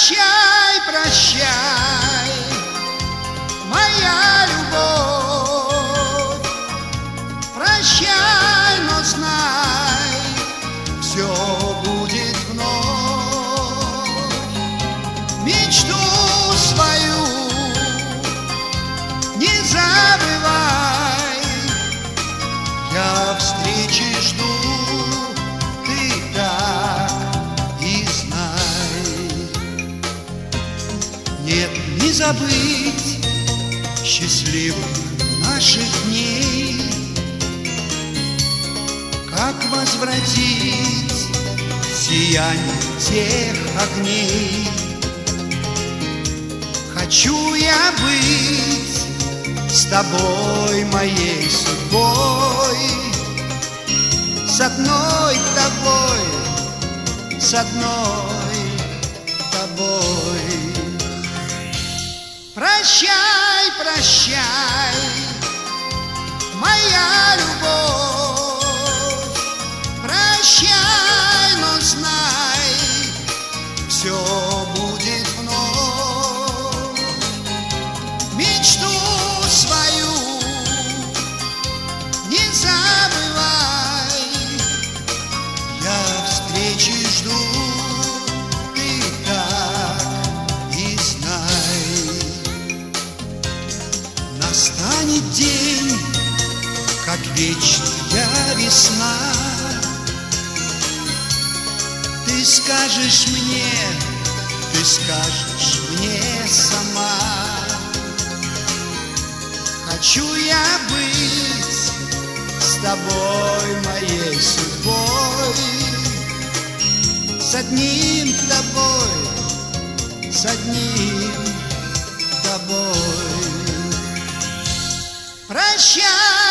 Прощай, прощай, моя любовь, прощай, но знай, все будет вновь. Мечту свою не забывай, я встречи жду, ты так и знай. Нет, не забыть счастливых наших дней, как возвратить сияние тех огней. Хочу я быть с тобой, моей судьбой, с одной тобой, с одной тобой. Прощай, прощай, моя любовь, прощай, но знай, все будет вновь. Мечту свою не забывай, я встречи жду, ты так и знай. Настанет день, как вечная весна, ты скажешь мне сама. Хочу я быть с тобой, моей судьбой, с одним тобой, с одним тобой. Прощай.